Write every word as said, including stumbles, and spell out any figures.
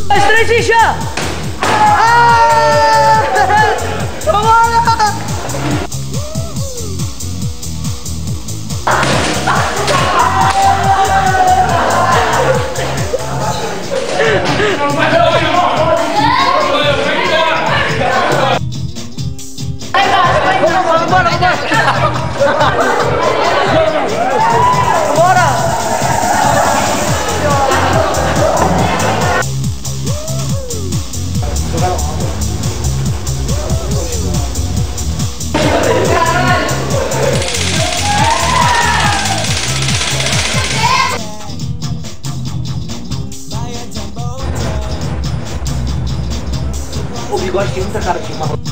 dois, três e já! Ah! Vambora! Vambora, vambora! O bigode tem muita cara de marrom.